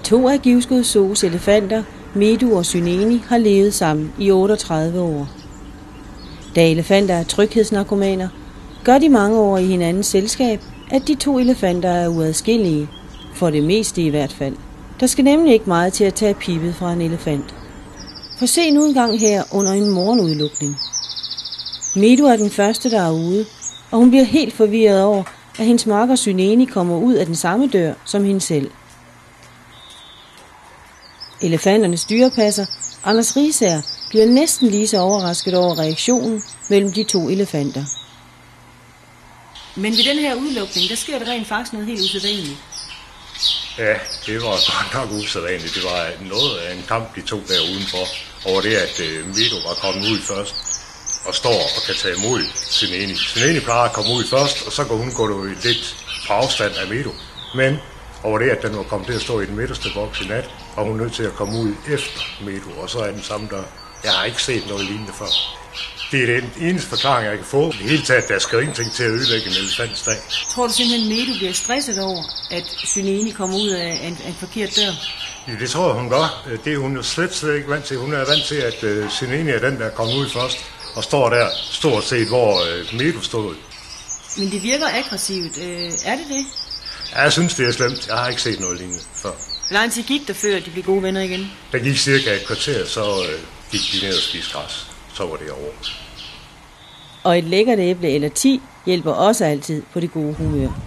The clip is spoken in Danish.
To af Givskud Zoos elefanter, Medu og Syneni, har levet sammen i 38 år. Da elefanter er tryghedsnarkomaner, gør de mange år i hinandens selskab, at de to elefanter er uadskillige, for det meste i hvert fald. Der skal nemlig ikke meget til at tage pibet fra en elefant. For se nu engang her under en morgenudlukning. Medu er den første, der er ude, og hun bliver helt forvirret over, at hendes makker Syneni kommer ud af den samme dør som hende selv. Elefanternes dyrepasser, Anders Riisager, bliver næsten lige så overrasket over reaktionen mellem de to elefanter. Men ved den her udlukning, der sker der rent faktisk noget helt usædvanligt. Ja, det var godt nok usædvanligt. Det var noget af en kamp, de to der udenfor, over det, at Medu var kommet ud først og står og kan tage imod Syneni. Syneni plejer at komme ud først, og så kan hun gå lidt på afstand af Medu. Men over det, at den var kommet til at stå i den midterste boks i nat, og hun er nødt til at komme ud efter Medu, og så er den samme der. Jeg har ikke set noget lignende før. Det er den eneste forklaring, jeg kan få. I det hele taget, der skal ingenting til at ødelægge en elefants dag. Tror du simpelthen, Medu bliver stresset over, at Syneni kommer ud af en forkert dør? Ja, det tror jeg, hun gør. Det er hun jo slet ikke vant til. Hun er vant til, at Syneni er den, der kommer ud først, og står der stort set, hvor Medu stod. Men det virker aggressivt. Er det det? Ja, jeg synes, det er slemt. Jeg har ikke set noget lignende før. Hvor lang tid gik der før, de blev gode venner igen? Der gik cirka et kvarter, så gik de ned og spiste græs. Så var det over. Og et lækkert æble eller 10 hjælper også altid på det gode humør.